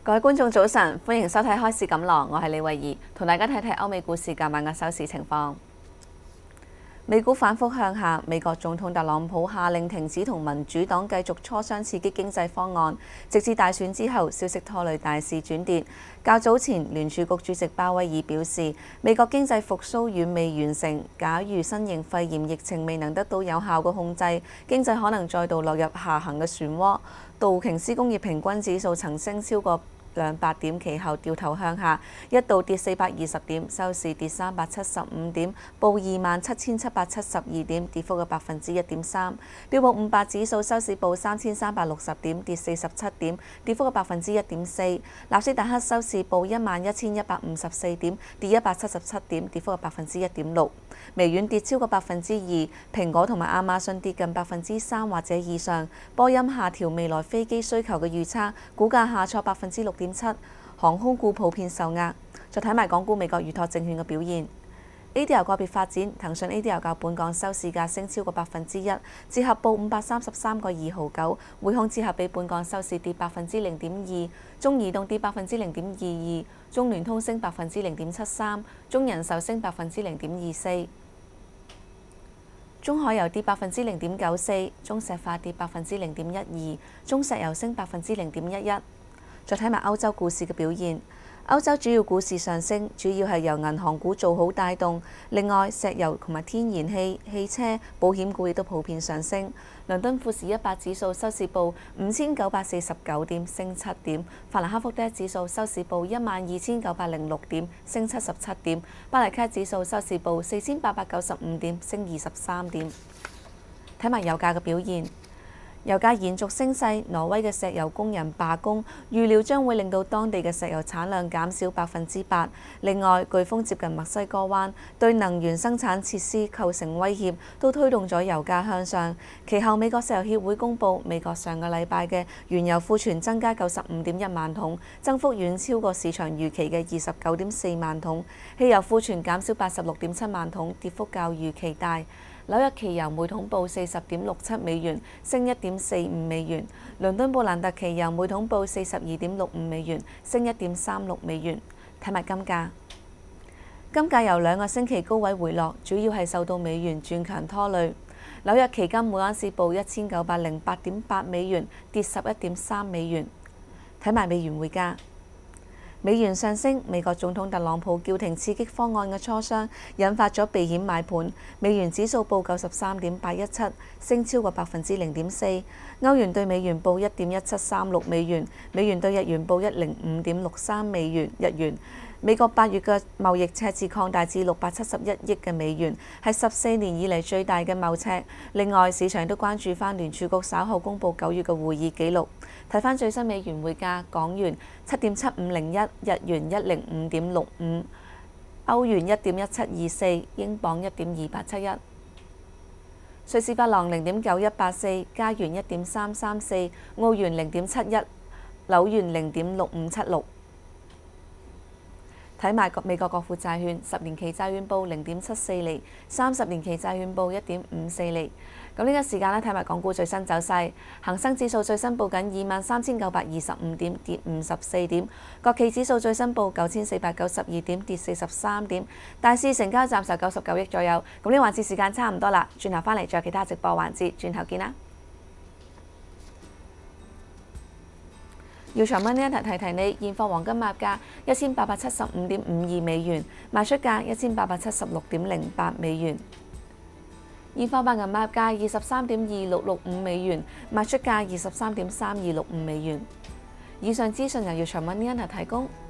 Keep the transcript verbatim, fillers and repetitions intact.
各位觀眾早晨，歡迎收睇開市錦囊，我係李慧儀，同大家睇睇歐美股市今晚嘅收市情況。美股反覆向下，美國總統特朗普下令停止同民主黨繼續磋商刺激經濟方案，直至大選之後，消息拖累大市轉跌。較早前，聯儲局主席鮑威爾表示，美國經濟復甦遠未完成，假如新型肺炎疫情未能得到有效嘅控制，經濟可能再度落入下行嘅漩渦。道瓊斯工業平均指數曾升超過兩百點，其後掉頭向下，一度跌四百二十點，收市跌三百七十五點，報二萬七千七百七十二點，跌幅嘅百分之一點三。標普五百指數收市報三千三百六十點，跌四十七點，跌幅嘅百分之一點四。納斯達克收市報一萬一千一百五十四點，跌一百七十七點，跌幅嘅百分之一點六。微軟跌超過百分之二，蘋果同埋亞馬遜跌近百分之三或者以上。波音下調未來飛機需求嘅預測，股價下挫百分之六點七。航空股普遍受壓。再睇埋港股美國預託證券嘅表現 ，A D R 個別發展，騰訊 A D R 較本港收市價升超過百分之一，折合報五百三十三個二毫九。匯控折合比本港收市跌百分之零點二，中移動跌百分之零點二二，中聯通升百分之零點七三，中人壽升百分之零點二四。中海油跌百分之零點九四，中石化跌百分之零點一二，中石油升百分之零點一一。再睇埋歐洲股市嘅表現，歐洲主要股市上升，主要係由銀行股做好帶動。另外，石油同埋天然氣、汽車、保險股亦都普遍上升。倫敦富時一百指數收市報五千九百四十九點，升七點；法蘭克福 D A X 指數收市報一萬二千九百零六點，升七十七點；巴黎 C A C 指數收市報四千八百九十五點，升二十三點。睇埋油價嘅表現。油價延續升勢，挪威嘅石油工人罷工，預料將會令到當地嘅石油產量減少百分之八。另外，颶風接近墨西哥灣，對能源生產設施構成威脅，都推動咗油價向上。其後，美國石油協會公佈，美國上個禮拜嘅原油庫存增加九十五點一萬桶，增幅遠超過市場預期嘅二十九點四萬桶。汽油庫存減少八十六點七萬桶，跌幅較預期大。紐約期油每桶報四十點六七美元，升一點四五美元；倫敦布蘭特期油每桶報四十二點六五美元，升一點三六美元。睇埋金價，金價由兩個星期高位回落，主要係受到美元轉強拖累。紐約期金每盎司報一千九百零八點八美元，跌十一點三美元。睇埋美元匯價。美元上升，美國總統特朗普叫停刺激方案嘅磋商，引發咗避險買盤。美元指數報九十三點八一七，升超過百分之零點四。歐元對美元報一點一七三六美元，美元對日元報一零五點六三美元日元。美國八月嘅貿易赤字擴大至六百七十一億嘅美元，係十四年以嚟最大嘅貿赤。另外，市場都關注翻聯儲局稍後公佈九月嘅會議記錄。睇翻最新美元匯價，港元七點七五零一，日元一零五點六五，歐元一點一七二四，英鎊一點二八七一，瑞士法郎零點九一八四，加元一點三三四，澳元零點七一，紐元零點六五七六。睇埋美國國庫債券，十年期債券報零點七四厘，三十年期債券報一點五四厘。咁呢個時間咧，睇埋港股最新走勢，恒生指數最新報緊二萬三千九百二十五點，跌五十四點；國企指數最新報九千四百九十二點，跌四十三點。大市成交暫時九十九億左右。咁呢環節時間差唔多啦，轉頭翻嚟再有其他直播環節，轉頭見啦。耀長蚊呢一題提提你，現貨黃金賣價一千八百七十五點五二美元，賣出價一千八百七十六點零八美元。現貨白銀賣價二十三點二六六五美元，賣出價二十三點三二六五美元。以上資訊由耀長蚊呢一題提供。